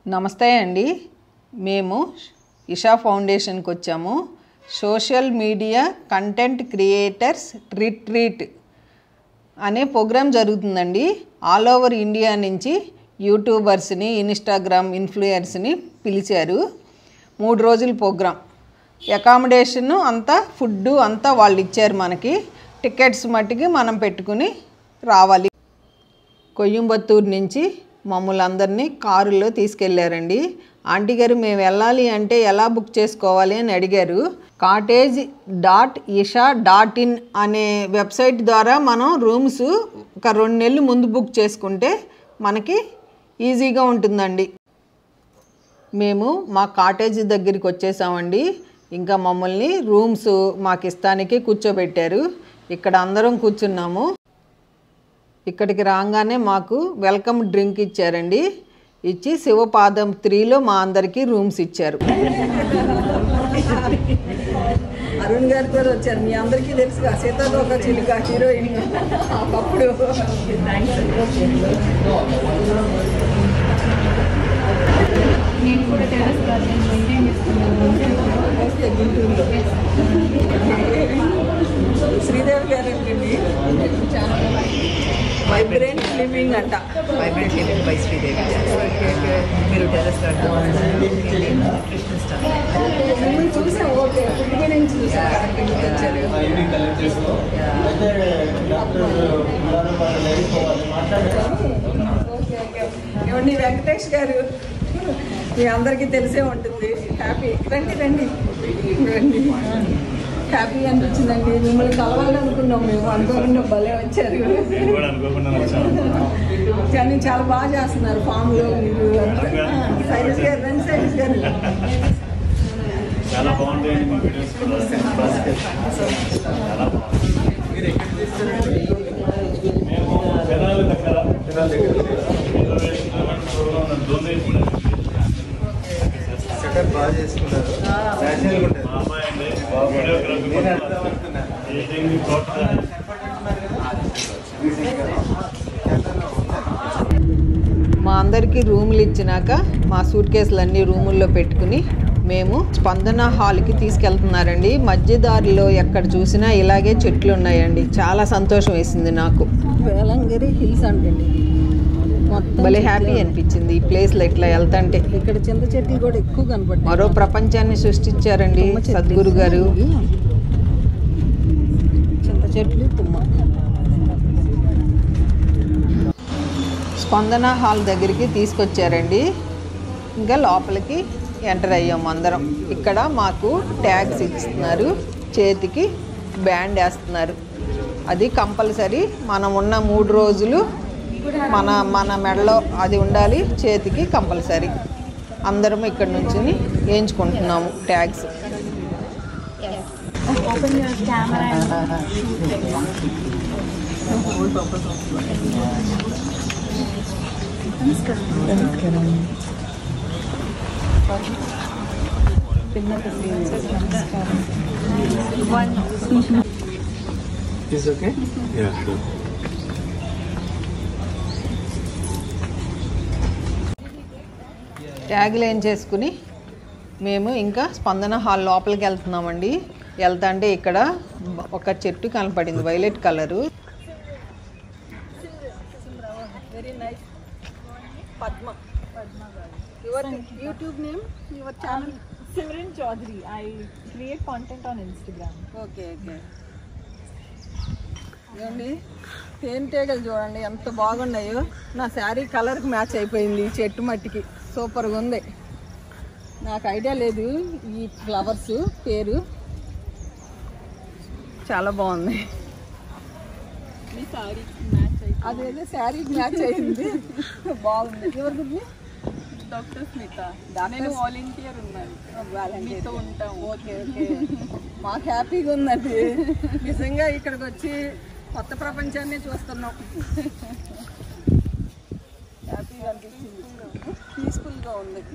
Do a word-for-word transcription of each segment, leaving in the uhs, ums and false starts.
నమస్తే అండి. మేము ఇషా ఫౌండేషన్కి వచ్చాము. Social media content creators retreat అనే ప్రోగ్రాం జరుగుతుందండి. ఆల్ ఓవర్ ఇండియా నుంచి యూట్యూబర్స్ని, ఇన్స్టాగ్రామ్ ఇన్ఫ్లుయర్స్ని పిలిచారు. మూడు రోజుల ప్రోగ్రాం. అకామిడేషను అంతా, ఫుడ్డు అంతా వాళ్ళు ఇచ్చారు మనకి. టికెట్స్ మట్టుకి మనం పెట్టుకుని రావాలి. కోయంబత్తూరు నుంచి మమ్మల్ని అందరినీ కారులో తీసుకెళ్లారండి. ఆంటీ గారు మేము వెళ్ళాలి అంటే ఎలా బుక్ చేసుకోవాలి అని అడిగారు. Cottage dot Isha dot in అనే వెబ్సైట్ ద్వారా మనం రూమ్స్ ఒక రెండు నెలలు ముందు బుక్ చేసుకుంటే మనకి ఈజీగా ఉంటుందండి. మేము మా కాటేజ్ దగ్గరికి వచ్చేసామండి. ఇంకా మమ్మల్ని రూమ్స్ మాకు ఇస్తానికి కూర్చోబెట్టారు. ఇక్కడ అందరం కూర్చున్నాము. ఇక్కడికి రాగానే మాకు వెల్కమ్ డ్రింక్ ఇచ్చారండి. ఇచ్చి శివపాదం త్రీలో మా అందరికీ రూమ్స్ ఇచ్చారు. అరుణ్ గారు కూడా వచ్చారు. మీ అందరికీ తెలుసుగా, సీతాకోక చిలుక హీరోయిన్ అప్పుడు. నేను కూడా టెర్రస్ గార్డెన్ మెయింటైన్ చేస్తున్నాను గుంటూరులో. శ్రీదేవి గారు ఏంటండి, చాలా వైబ్రెంట్ లివింగ్ అంట. Vibrant living by Sridevi. మీరు టెర్రస్ గార్డెన్ మిమ్మల్ని చూసాం. ఓకే, ఫుడ్ గురించి చూసాం. వచ్చారు. ఏమండి వెంకటేష్ గారు, మీ అందరికీ తెలిసే ఉంటుంది. హ్యాపీ రండి రండి రండి హ్యాపీ అనిపించిందండి. మిమ్మల్ని కలవాలనుకున్నాం మేము, అనుకోకుండా భలే వచ్చారు. కానీ చాలా బాగా చేస్తున్నారు ఫామ్లో మీరు. సైన్స్ గారు రండి, సైన్స్ గారు. చాలా బాగుంటాయండి మా వీడియోస్ కూడా. చాలా బాగుంది. మేము జనాల దగ్గర సెటప్ బాగా చేసుకున్నారు. మా అమ్మాయి అండి వీడియోగ్రఫీ ఎడిటింగ్ టోటల్. మా అందరికీ రూములు ఇచ్చినాక మా సూట్ కేసులన్నీ రూముల్లో పెట్టుకుని మేము స్పందన హాల్కి తీసుకెళ్తున్నారండి. మధ్యదారిలో ఎక్కడ చూసినా ఇలాగే చెట్లు ఉన్నాయండి. చాలా సంతోషం వేసింది నాకు. వేలంగిరి హిల్స్ అంటండి. మొత్తం భలే హ్యాపీ అనిపించింది ఈ ప్లేస్లో ఇట్లా వెళ్తాంటే. ఇక్కడ చింత చెట్లు కూడా ఎక్కువ కనపడ్డాయి. మరో ప్రపంచాన్ని సృష్టించారండి సద్గురు గారు. చింత చెట్లు, తుమ్మ. స్పందన హాల్ దగ్గరికి తీసుకొచ్చారండి. ఇంకా లోపలికి ఎంటర్ అయ్యాము అందరం. ఇక్కడ మాకు ట్యాగ్స్ ఇస్తున్నారు, చేతికి బ్యాండ్ వేస్తున్నారు. అది కంపల్సరీ. మనం ఉన్న మూడు రోజులు మన మన మెడలో అది ఉండాలి, చేతికి కంపల్సరీ. అందరం ఇక్కడ నుంచి వేయించుకుంటున్నాము ట్యాగ్స్. Open your camera. నమస్కారం. Is okay? Yeah, sure. ట్యాగులు ఏం చేసుకుని మేము ఇంకా స్పందన హాల్ లోపలికి వెళ్తున్నామండి. వెళ్తా అంటే ఇక్కడ ఒక చెట్టు కనపడింది, violet colour. Very nice. Padma. Your YouTube name, your channel? Simran Chaudhary. I create content on Instagram. Okay okay. ఏమండి తేనెటీగలు చూడండి ఎంత బాగున్నాయో. నా శారీ కలర్కి మ్యాచ్ అయిపోయింది. చెట్టు మట్టికి సూపర్గా ఉంది. నాకు ఐడియా లేదు ఈ ఫ్లవర్స్ పేరు. చాలా బాగుంది. అదేదో శారీకి మ్యాచ్ అయింది. బాగుంది. ఎవరిది? డాక్టర్ స్మిత. నేను వాలంటీర్ ఉన్నాను, మీతో ఉంటాం. Okay okay. మాకు హ్యాపీగా ఉందండి నిజంగా. ఇక్కడికి వచ్చి కొత్త ప్రపంచాన్ని చూస్తున్నాం. హ్యాపీగా అనిపిస్తుంది, పీస్ఫుల్గా ఉంది.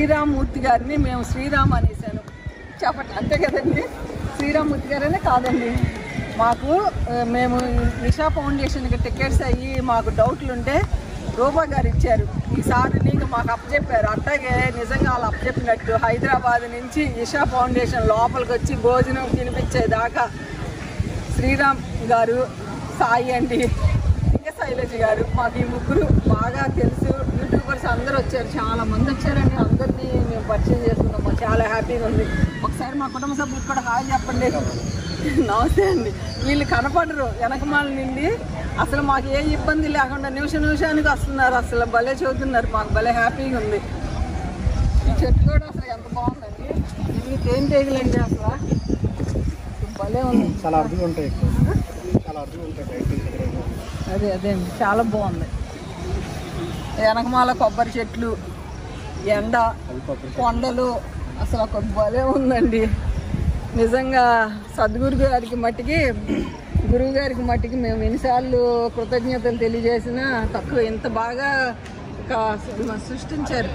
శ్రీరామ్మూర్తి గారిని మేము శ్రీరామ్ అనేసాను చెప్పండి, అంతే కదండి. శ్రీరామ్మూర్తి గారనే కాదండి, మాకు మేము ఇషా ఫౌండేషన్కి టికెట్స్ అయ్యి మాకు డౌట్లు ఉంటే రూపా గారు ఇచ్చారు. ఈసారి నీకు మాకు అప్పచెప్పారు. అట్లాగే నిజంగా వాళ్ళు అప్పచెప్పినట్టు హైదరాబాద్ నుంచి ఇషా ఫౌండేషన్ లోపలికి వచ్చి భోజనం తినిపించేదాకా శ్రీరామ్ గారు, సాయి అండి, ఇంకా శైలజ గారు, మాకు ఈ ముగ్గురు బాగా తెలుసు. యూట్యూబర్స్ అందరూ వచ్చారు, చాలా మంది వచ్చారండి. అందరినీ మేము పరిచయం చేసుకున్నాం, మాకు చాలా హ్యాపీగా ఉంది. ఒకసారి మా కుటుంబ సభ్యులకు కూడా హాయ్ చెప్పండి. నమస్తే అండి. వీళ్ళు కనపడరు వెనకమాల నుండి, అసలు మాకు ఏ ఇబ్బంది లేకుండా నిమిష నిమిషానికి వస్తున్నారు. అసలు భలే చదువుతున్నారు, మాకు భలే హ్యాపీగా ఉంది. ఈ చెట్టు కూడా అసలు ఎంత బాగుందండి. మీకు ఏం చేయగలండి, అసలు భలే ఉంది. చాలా అర్థం ఉంటాయి, చాలా అర్థం ఉంటాయి. అదే అదే అండి, చాలా బాగుంది. వెనకమాల కొబ్బరి చెట్లు, ఎండ, కొండలు, అసలు ఒక భలే ఉందండి. నిజంగా సద్గురు గారికి మట్టికి, గురువు గారికి మట్టికి మేము ఎన్నిసార్లు కృతజ్ఞతలు తెలియజేసినా తక్కువ. ఇంత బాగా సృష్టించారు.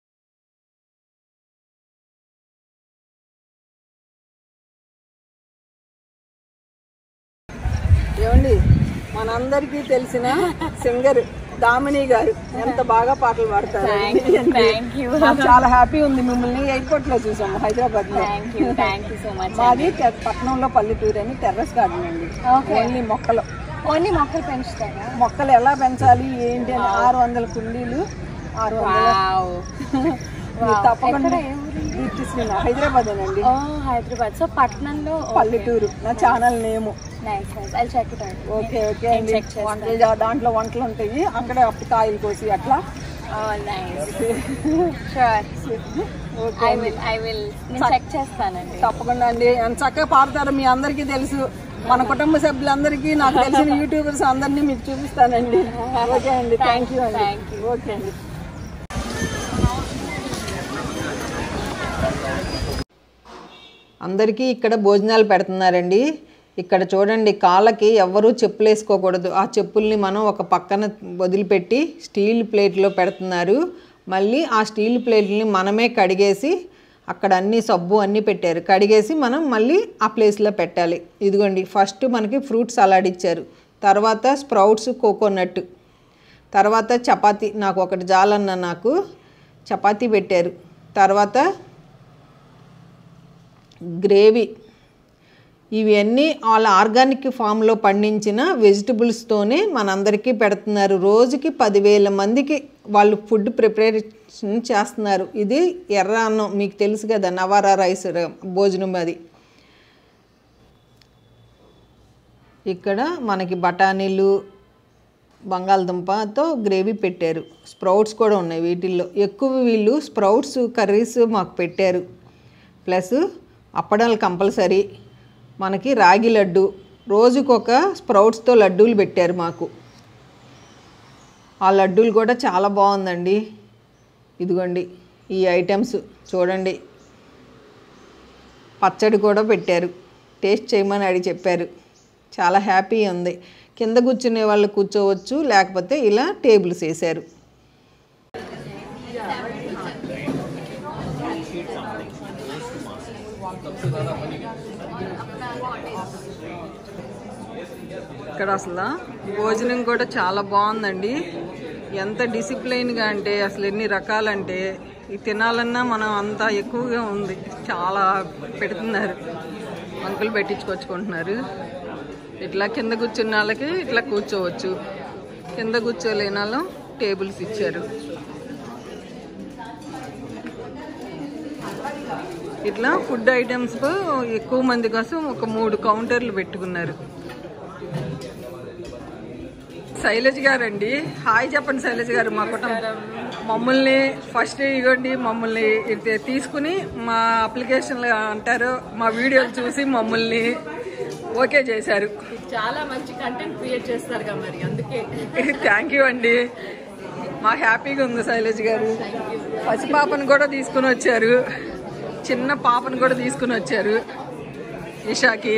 ఏమండి, మనందరికీ తెలిసిన సింగర్ దామిని గారు ఎంత బాగా పాటలు పాడతారు. చాలా హ్యాపీ ఉంది. మిమ్మల్ని ఎయిర్పోర్ట్ లో చూసాము హైదరాబాద్ లో. మాది పట్నంలో పల్లెటూరు అని టెర్రస్ గార్డెన్ అండి. ఓన్లీ మొక్కలు ఓన్లీ మొక్కలు పెంచుతారా? మొక్కలు ఎలా పెంచాలి ఏంటి అని ఆరు వందల కుండీలు, ఆరు వందల తప్పకుండా హైదరాబాద్ అండి. హైదరాబాద్. సో పట్నంలో పల్లెటూరు నా ఛానల్ నేము. ఓకే ఓకే అండి. వంటలు దాంట్లో వంటలు ఉంటాయి, అక్కడే అప్పుడు కాయలు కోసి అట్లా. తప్పకుండా అండి. ఎంత చక్కగా పాడతారు, మీ అందరికీ తెలుసు. మన కుటుంబ సభ్యులందరికీ, నాకు తెలిసిన యూట్యూబర్స్ అందరినీ మీకు చూపిస్తానండి. ఓకే అండి, థ్యాంక్ యూ అండి. ఓకే అండి. అందరికీ ఇక్కడ భోజనాలు పెడుతున్నారండి. ఇక్కడ చూడండి, కాళ్ళకి ఎవ్వరూ చెప్పులు వేసుకోకూడదు. ఆ చెప్పుల్ని మనం ఒక పక్కన వదిలిపెట్టి స్టీల్ ప్లేట్లో పెడుతున్నారు. మళ్ళీ ఆ స్టీల్ ప్లేట్ని మనమే కడిగేసి, అక్కడ అన్ని సబ్బు అన్నీ పెట్టారు, కడిగేసి మనం మళ్ళీ ఆ ప్లేస్లో పెట్టాలి. ఇదిగోండి, ఫస్ట్ మనకి ఫ్రూట్ సలాడ్ ఇచ్చారు, తర్వాత స్ప్రౌట్స్, కోకోనట్, తర్వాత చపాతీ, నాకు ఒకటి జాలన్న నాకు చపాతీ పెట్టారు, తర్వాత గ్రేవీ. ఇవన్నీ వాళ్ళ ఆర్గానిక్ ఫామ్లో పండించిన వెజిటబుల్స్తోనే మనందరికీ పెడుతున్నారు. రోజుకి పదివేల మందికి వాళ్ళు ఫుడ్ ప్రిపరేషన్ చేస్తున్నారు. ఇది ఎర్ర అన్నం, మీకు తెలుసు కదా, నవారా రైస్ భోజనం. అది ఇక్కడ మనకి బఠానీలు, బంగాళదుంపతో గ్రేవీ పెట్టారు. స్ప్రౌట్స్ కూడా ఉన్నాయి వీటిల్లో. ఎక్కువ వీళ్ళు స్ప్రౌట్స్ కర్రీస్ మాకు పెట్టారు. ప్లస్ అప్పడాలు కంపల్సరీ. మనకి రాగి లడ్డు, రోజుకొక స్ప్రౌట్స్తో లడ్డూలు పెట్టారు మాకు. ఆ లడ్డూలు కూడా చాలా బాగుందండి. ఇదిగోండి ఈ ఐటమ్స్ చూడండి. పచ్చడి కూడా పెట్టారు, టేస్ట్ చేయమని అడిగి చెప్పారు. చాలా హ్యాపీ ఉంది. కింద కూర్చునే వాళ్ళు కూర్చోవచ్చు, లేకపోతే ఇలా టేబుల్స్ వేశారు. ఇక్కడ అసలు భోజనం కూడా చాలా బాగుందండి. ఎంత డిసిప్లైన్గా అంటే అసలు ఎన్ని రకాలంటే ఇది తినాలన్నా మనం అంత ఎక్కువగా ఉంది. చాలా పెడుతున్నారు, అంకులు పెట్టించుకొచ్చుకుంటున్నారు. ఇట్లా కింద కూర్చున్న వాళ్ళకి ఇట్లా కూర్చోవచ్చు, కింద కూర్చోలేని వాళ్ళు టేబుల్స్ ఇచ్చారు. ఇట్లా ఫుడ్ ఐటమ్స్ ఎక్కువ మంది కోసం ఒక మూడు కౌంటర్లు పెట్టుకున్నారు. శైలజ్ గారు అండి, హాయ్ చెప్పండి శైలజ్ గారు. మా కుటుంబం మమ్మల్ని ఫస్ట్ ఇవ్వండి, మమ్మల్ని తీసుకుని మా అప్లికేషన్లు అంటారు, మా వీడియోలు చూసి మమ్మల్ని ఓకే చేశారు. చాలా మంచి కంటెంట్ క్రియేట్ చేస్తారు కదా మరి, అందుకే థ్యాంక్ యూ అండి. మా హ్యాపీగా ఉంది శైలజ్ గారు. పసిపాపను కూడా తీసుకుని వచ్చారు, చిన్న పాపను కూడా తీసుకుని వచ్చారు ఇషాకి.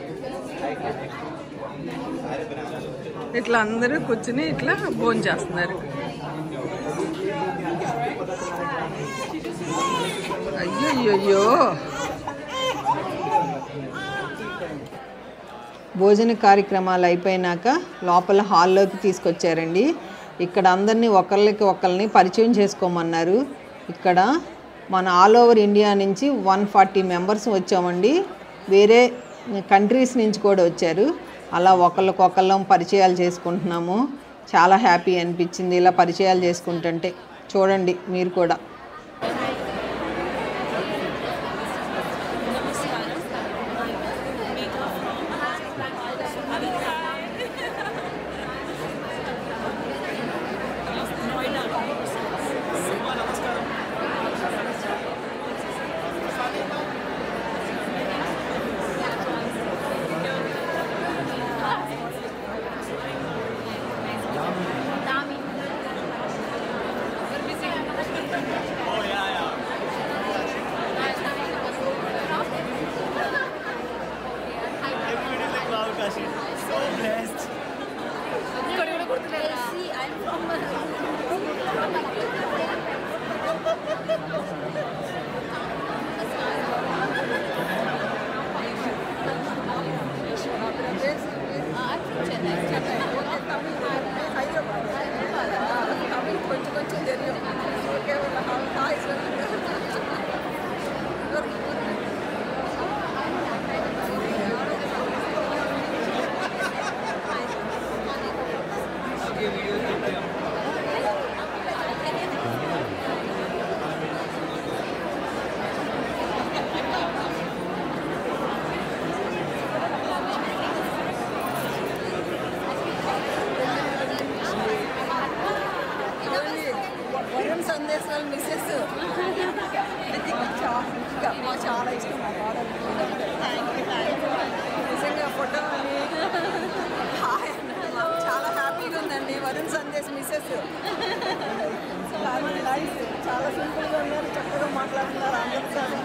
ఇట్లా అందరూ కూర్చుని ఇట్లా భోజనం చేస్తున్నారు. అయ్యో భోజన కార్యక్రమాలు అయిపోయినాక లోపల హాల్లోకి తీసుకొచ్చారండి. ఇక్కడ అందరినీ ఒకళ్ళకి ఒకళ్ళని పరిచయం చేసుకోమన్నారు. ఇక్కడ మన ఆల్ ఓవర్ ఇండియా నుంచి వన్ ఫార్టీ మెంబర్స్ వచ్చామండి. వేరే కంట్రీస్ నుంచి కూడా వచ్చారు. అలా ఒకళ్ళకొకళ్ళం పరిచయాలు చేసుకుంటున్నాము. చాలా హ్యాపీ అనిపించింది ఇలా పరిచయాలు చేసుకుంటుంటే. చూడండి మీరు కూడా. సందేశాలు మిస్సెస్ చాలా ఇష్టం మా పాడలు. నిజంగా ఫోటో అని చాలా హ్యాపీగా ఉందండి. వరుణ్ సందేశ్ మిస్సెస్ చాలా సింపుల్గా ఉన్నారు, చక్కగా మాట్లాడుతున్నారు అందరూ.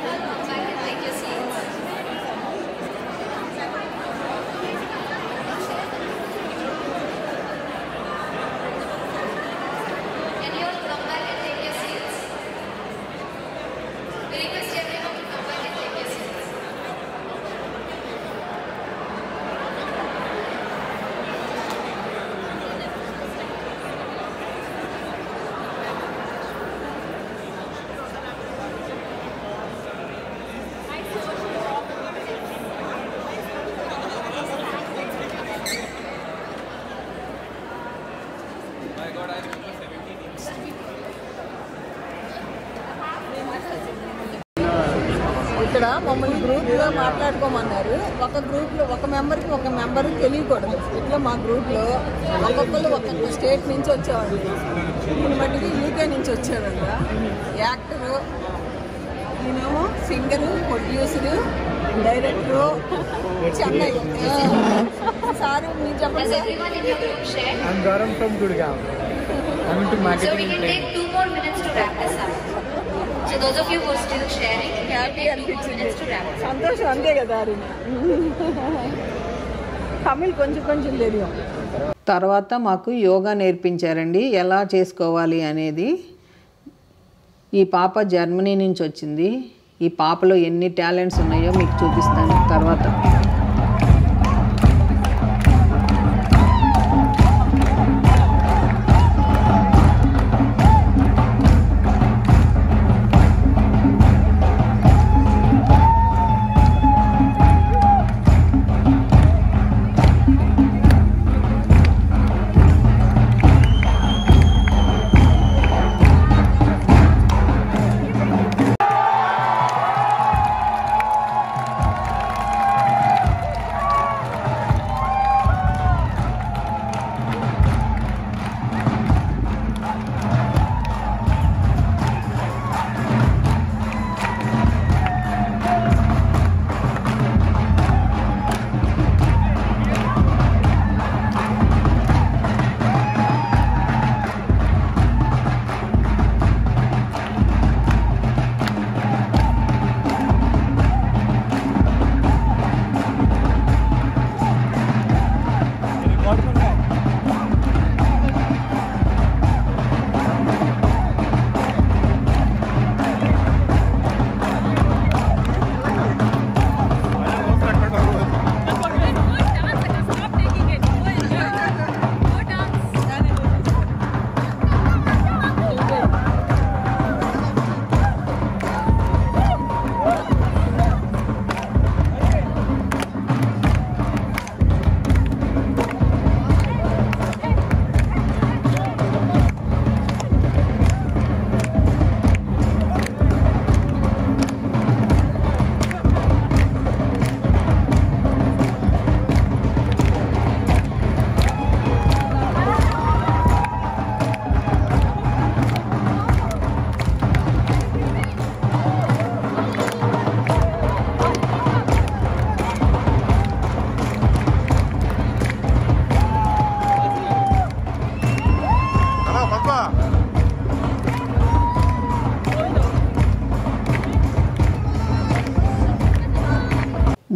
ఇక్కడ మమ్మల్ని గ్రూప్లో మాట్లాడుకోమన్నారు. ఒక గ్రూప్లో ఒక మెంబర్కి ఒక మెంబర్ తెలియకూడదు. ఇట్లా మా గ్రూప్లో ఒక్కొక్కరు ఒక్కొక్క స్టేట్ నుంచి వచ్చేవాళ్ళు. దీన్ని బట్టి యూకే నుంచి వచ్చారంట. యాక్టరు, నేనేమో singer, producer, director, Chennai. Sir మీరు చెప్పండి. I'm Garam from Gurgaon. I'm into marketing. So we can take two more minutes to wrap this up. So those of you who are still sharing, happy అనిపించింది, to wrap this up. సంతోషం అంతే కదా. తమిళ్ కొంచెం కొంచెం తెలియదు. తర్వాత మాకు యోగా నేర్పించారండి, ఎలా చేసుకోవాలి అనేది. ఈ పాప జర్మనీ నుంచి వచ్చింది. ఈ పాపలో ఎన్ని టాలెంట్స్ ఉన్నాయో మీకు చూపిస్తాను తర్వాత.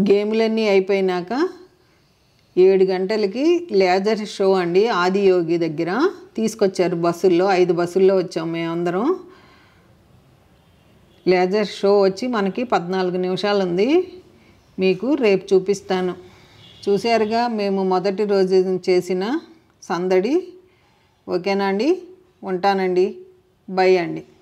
గేమ్లన్నీ అయిపోయినాక ఏడు గంటలకి లేజర్ షో అండి ఆదియోగి దగ్గర తీసుకొచ్చారు బస్సుల్లో. ఐదు బస్సుల్లో వచ్చాము మేమందరం. లేజర్ షో వచ్చి మనకి పద్నాలుగు నిమిషాలు ఉంది. మీకు రేపు చూపిస్తాను. చూశారుగా మేము మొదటి రోజు చేసిన సందడి. ఓకేనా అండి? ఉంటానండి. బై అండి.